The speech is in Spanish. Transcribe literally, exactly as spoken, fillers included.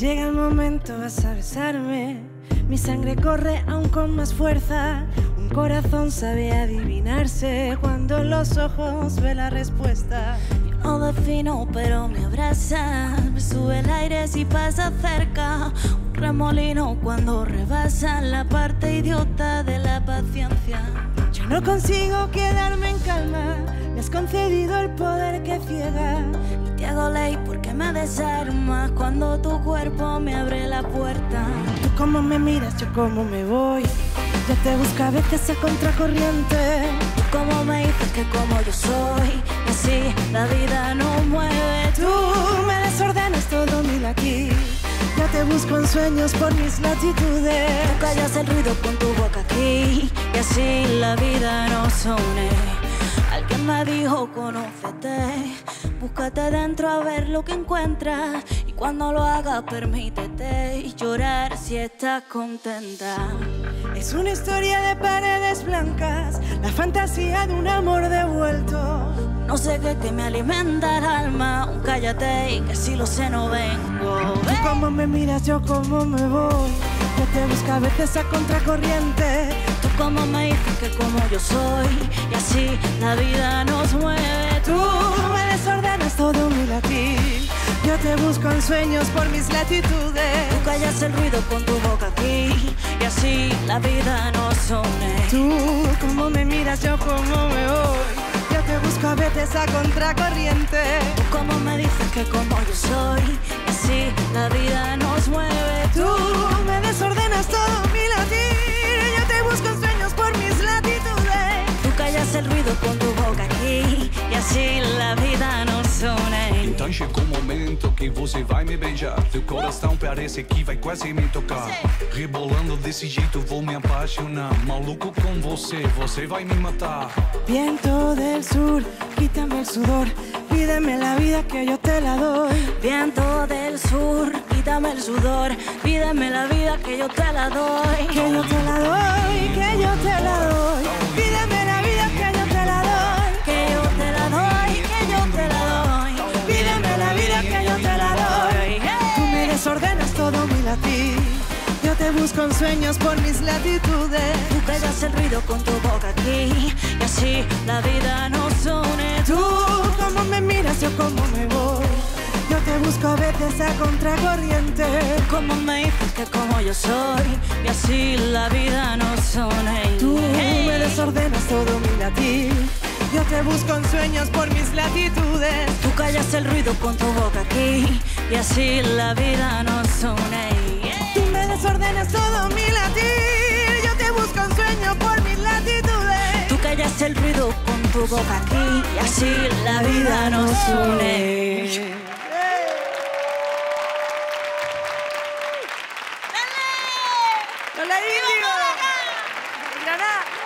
Llega el momento, vas a besarme. Mi sangre corre aún con más fuerza. Un corazón sabe adivinarse cuando los ojos ve la respuesta. Yo no defino, pero me abraza. Me sube el aire si pasa cerca. Un remolino cuando rebasa la parte idiota de la paciencia. Yo no consigo quedarme en calma. Me has concedido el poder que ciega. Y te hago ley porque me desarmas cuando tu cuerpo me abre la puerta. Tú como me miras, yo como me voy. Yo te busco a veces a contracorriente. Tú como me dices que como yo soy, y así la vida no mueve. Tú me desordenas todo mi latir. Yo te busco en sueños por mis latitudes. Tú callas el ruido con tu boca aquí, y así la vida nos une. Alguien me dijo, conócete, búscate dentro a ver lo que encuentras. Y cuando lo hagas, permítete llorar si estás contenta. Es una historia de paredes blancas, la fantasía de un amor devuelto. No sé qué que me alimenta el alma, un cállate y que si lo sé no vengo. Tú como me miras, yo como me voy. Yo te busco a veces a contracorriente. Tú como me dices que como yo soy, y así la vida nos mueve. Tú me desordenas todo mi latir. Yo te busco en sueños por mis latitudes. Tú callas el ruido con tu boca aquí, y así la vida nos une. Tú como me miras, yo como me voy. Yo te busco a veces a contracorriente. Tú como me dices que como yo soy, y así la vida nos mueve. Tú me desordenas todo mi latir. Yo te busco en sueños por mis latitudes. Tú callas el ruido con tu boca aqui, e assim a vida nos une. Então chegou o momento que você vai me beijar. Teu coração parece que vai quase me tocar. Rebolando desse jeito vou me apaixonar. Maluco com você, você vai me matar. Viento del sur, quítame el sudor. Pídeme la vida que yo te la doy. Viento del sur, quítame el sudor. Pídeme la vida que yo te la doy. Que yo te la doy, que yo te la doy. Pídeme la vida que yo te la doy. Que yo te la doy, que yo te la doy. Pídeme la vida que yo te la doy. Tú me desordenas todo mi latir. Yo te busco en sueños por mis latitudes. Tú callas el ruido con tu boca aquí, y así la vida nos une. Tú como me miras, yo como me voy. Yo te busco a veces a contracorriente. Tú como me dices que como yo soy, y así la vida nos une. Tú Hey. me desordenas todo mi latir. Yo te busco en sueños por mis latitudes. Tú callas el ruido con tu boca aquí, y así la vida nos une. Tú me desordenas todo mi latir. Yo te busco en sueños por mis latitudes. Tú callas el ruido con tu boca aquí, y así la vida nos une. ¡Hola, Índigo! ¡Granada!